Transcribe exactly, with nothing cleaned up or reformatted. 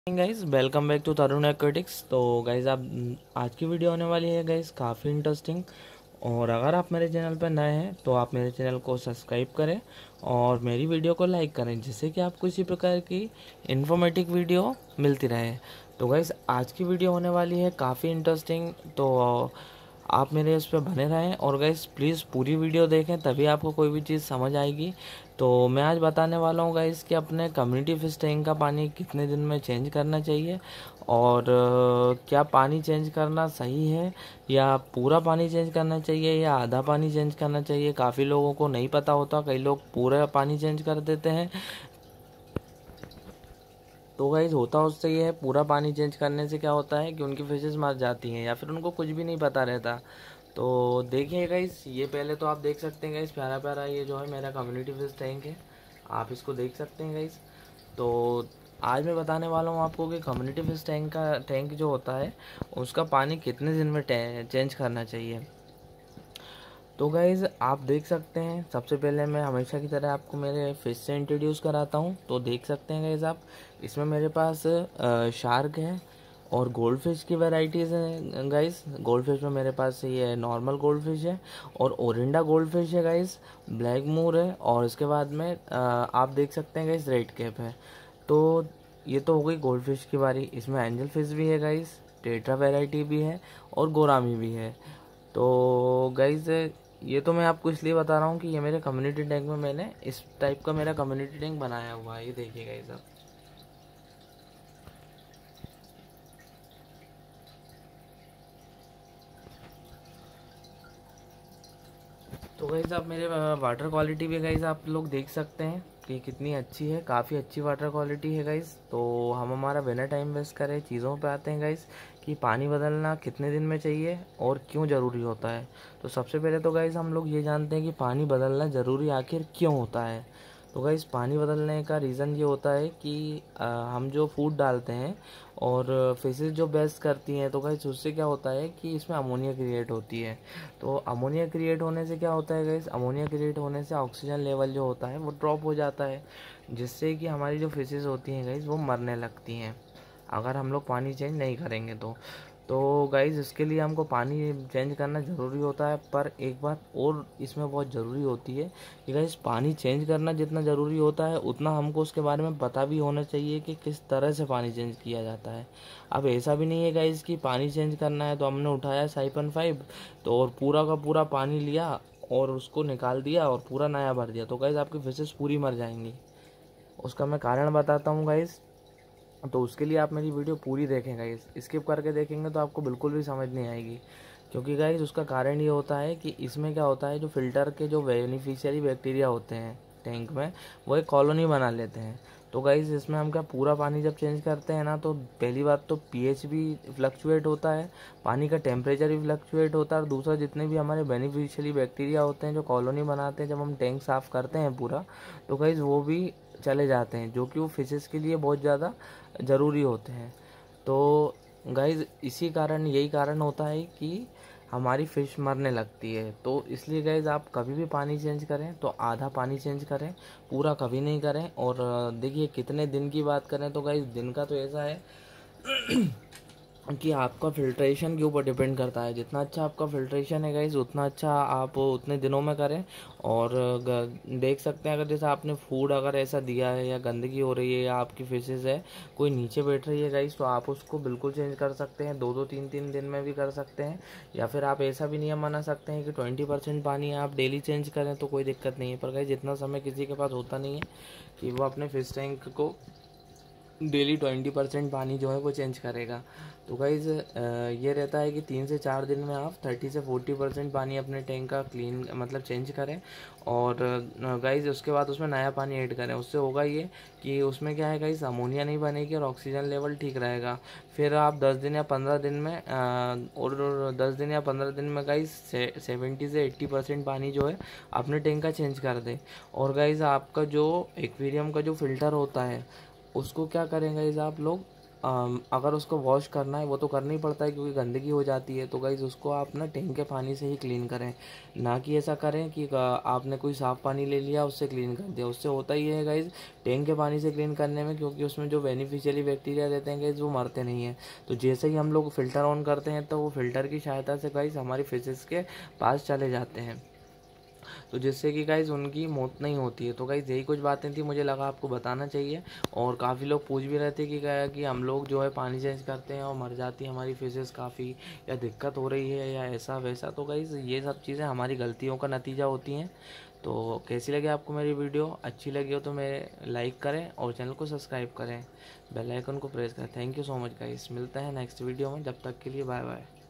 Guys welcome back to Tarun aquatics. तो guys आप आज की वीडियो होने वाली है गाइज काफ़ी इंटरेस्टिंग। और अगर आप मेरे चैनल पर नए हैं तो आप मेरे चैनल को सब्सक्राइब करें और मेरी वीडियो को लाइक करें, जिससे कि आपको इसी प्रकार की इन्फॉर्मेटिव वीडियो मिलती रहे। तो गाइज आज की वीडियो होने वाली है काफ़ी इंटरेस्टिंग, तो आप मेरे इस पर बने रहें और गाइस प्लीज़ पूरी वीडियो देखें, तभी आपको कोई भी चीज़ समझ आएगी। तो मैं आज बताने वाला हूँ गाइस कि अपने कम्युनिटी फिश टैंक का पानी कितने दिन में चेंज करना चाहिए और अ, क्या पानी चेंज करना सही है या पूरा पानी चेंज करना चाहिए या आधा पानी चेंज करना चाहिए। काफ़ी लोगों को नहीं पता होता, कई लोग पूरा पानी चेंज कर देते हैं। तो गाइज होता उससे ये है, पूरा पानी चेंज करने से क्या होता है कि उनकी फिशेस मर जाती हैं या फिर उनको कुछ भी नहीं पता रहता। तो देखिए गाइज, ये पहले तो आप देख सकते हैं गाइज, प्यारा प्यारा ये जो है मेरा कम्युनिटी फिश टैंक है, आप इसको देख सकते हैं गाइज। तो आज मैं बताने वाला हूँ आपको कि कम्युनिटी फिश टैंक का टैंक जो होता है उसका पानी कितने दिन में चेंज करना चाहिए। तो गाइज़ आप देख सकते हैं, सबसे पहले मैं हमेशा की तरह आपको मेरे फिश से इंट्रोड्यूस कराता हूँ। तो देख सकते हैं गाइज़ आप, इसमें मेरे पास शार्क है और गोल्ड फिश की वैरायटीज़ हैं गाइज़। गोल्ड फिश में मेरे पास ये नॉर्मल गोल्ड फिश है और ओरिंडा गोल्ड फिश है गाइज़, ब्लैक मूर है और इसके बाद में आ, आप देख सकते हैं गाइज़ रेड कैप है। तो ये तो हो गई गोल्ड फिश की बारी। इसमें एंजल फिश भी है गाइज़, टेट्रा वैरायटी भी है और गोरामी भी है। तो गाइज़ ये तो मैं आपको इसलिए बता रहा हूँ कि ये मेरे कम्युनिटी टैंक में मैंने इस टाइप का मेरा कम्युनिटी टैंक बनाया हुआ है। ये देखिए गाइज़ आप। तो गाइज़ आप मेरे वाटर क्वालिटी भी गाइज़ आप लोग देख सकते हैं कि कितनी अच्छी है, काफ़ी अच्छी वाटर क्वालिटी है गाइज़। तो हम हमारा बिना टाइम वेस्ट करें चीज़ों पे आते हैं गाइज़ कि पानी बदलना कितने दिन में चाहिए और क्यों ज़रूरी होता है। तो सबसे पहले तो गाइज़ हम लोग ये जानते हैं कि पानी बदलना ज़रूरी आखिर क्यों होता है। तो गाइज़ पानी बदलने का रीज़न ये होता है कि आ, हम जो फूड डालते हैं और फिशेस जो बेस्ट करती हैं, तो गाइज़ उससे क्या होता है कि इसमें अमोनिया क्रिएट होती है। तो अमोनिया क्रिएट होने से क्या होता है गाइस, अमोनिया क्रिएट होने से ऑक्सीजन लेवल जो होता है वो ड्रॉप हो जाता है, जिससे कि हमारी जो फिशेस होती हैं गाइस वो मरने लगती हैं अगर हम लोग पानी चेंज नहीं करेंगे तो। तो गाइज़ इसके लिए हमको पानी चेंज करना ज़रूरी होता है, पर एक बात और इसमें बहुत ज़रूरी होती है कि गाइज़ पानी चेंज करना जितना ज़रूरी होता है उतना हमको उसके बारे में पता भी होना चाहिए कि किस तरह से पानी चेंज किया जाता है। अब ऐसा भी नहीं है गाइज़ कि पानी चेंज करना है तो हमने उठाया साइपन फाइव तो और पूरा का पूरा पानी लिया और उसको निकाल दिया और पूरा नया भर दिया, तो गाइज़ आपकी फिशेस पूरी मर जाएंगी। उसका मैं कारण बताता हूँ गाइज़। तो उसके लिए आप मेरी वीडियो पूरी देखें गाइस, स्किप करके देखेंगे तो आपको बिल्कुल भी समझ नहीं आएगी। क्योंकि गाइस उसका कारण ये होता है कि इसमें क्या होता है, जो फिल्टर के जो बेनिफिशियरी बैक्टीरिया होते हैं टैंक में, वो एक कॉलोनी बना लेते हैं। तो गाइस इसमें हम क्या पूरा पानी जब चेंज करते हैं ना, तो पहली बात तो पीएच भी फ्लक्चुएट होता है, पानी का टेम्परेचर भी फ्लक्चुएट होता है और दूसरा जितने भी हमारे बेनिफिशियरी बैक्टीरिया होते हैं जो कॉलोनी बनाते हैं जब हम टैंक साफ़ करते हैं पूरा, तो गाइस वो भी चले जाते हैं, जो कि वो फिशेस के लिए बहुत ज़्यादा ज़रूरी होते हैं। तो गाइज़ इसी कारण यही कारण होता है कि हमारी फ़िश मरने लगती है। तो इसलिए गाइज़ आप कभी भी पानी चेंज करें तो आधा पानी चेंज करें, पूरा कभी नहीं करें। और देखिए कितने दिन की बात करें तो गाइज़ दिन का तो ऐसा है कि आपका फिल्ट्रेशन के ऊपर डिपेंड करता है। जितना अच्छा आपका फिल्ट्रेशन है गाइज उतना अच्छा आप उतने दिनों में करें। और देख सकते हैं अगर जैसे आपने फूड अगर ऐसा दिया है या गंदगी हो रही है या आपकी फिशेज है कोई नीचे बैठ रही है गाइज, तो आप उसको बिल्कुल चेंज कर सकते हैं, दो दो तीन तीन दिन में भी कर सकते हैं। या फिर आप ऐसा भी नियम बना सकते हैं कि ट्वेंटी परसेंट पानी आप डेली चेंज करें तो कोई दिक्कत नहीं है। पर गाइज जितना समय किसी के पास होता नहीं है कि वो अपने फिश टैंक को डेली ट्वेंटी परसेंट पानी जो है वो चेंज करेगा। तो गाइज़ ये रहता है कि तीन से चार दिन में आप थर्टी से फोर्टी परसेंट पानी अपने टैंक का क्लीन मतलब चेंज करें। और गाइज़ उसके बाद उसमें नया पानी ऐड करें। उससे होगा ये कि उसमें क्या है गाइज़, अमोनिया नहीं बनेगी और ऑक्सीजन लेवल ठीक रहेगा। फिर आप दस दिन या पंद्रह दिन में और दस दिन या पंद्रह दिन में गाइज़ सेवेंटी से एट्टी परसेंट पानी जो है अपने टैंक का चेंज कर दें। और गाइज़ आपका जो एक्वेरियम का जो फ़िल्टर होता है उसको क्या करेंगे इस आप लोग अम, अगर उसको वॉश करना है वो तो करना ही पड़ता है क्योंकि गंदगी हो जाती है। तो गाइज़ उसको आप ना टैंक के पानी से ही क्लीन करें, ना कि ऐसा करें कि अ, आपने कोई साफ़ पानी ले लिया उससे क्लीन कर दिया। उससे होता ही है गाइज़ टैंक के पानी से क्लीन करने में, क्योंकि उसमें जो बेनिफिशियली बैक्टीरिया रहते हैं गाइज़ वो मरते नहीं हैं। तो जैसे ही हम लोग फ़िल्टर ऑन करते हैं तो वो फ़िल्टर की सहायता से गाइज़ हमारी फिशेज़ के पास चले जाते हैं, तो जिससे कि गाइज़ उनकी मौत नहीं होती है। तो गाइज़ यही कुछ बातें थी, मुझे लगा आपको बताना चाहिए। और काफ़ी लोग पूछ भी रहे थे कि क्या कि हम लोग जो है पानी चेंज करते हैं और मर जाती है हमारी फिशेज़ काफ़ी, या दिक्कत हो रही है या ऐसा वैसा। तो गाइज़ ये सब चीज़ें हमारी गलतियों का नतीजा होती हैं। तो कैसी लगी आपको मेरी वीडियो? अच्छी लगी हो तो मेरे लाइक करें और चैनल को सब्सक्राइब करें, बेल आइकन को प्रेस करें। Thank you so much guys, मिलते हैं नेक्स्ट वीडियो में, जब तक के लिए बाय बाय।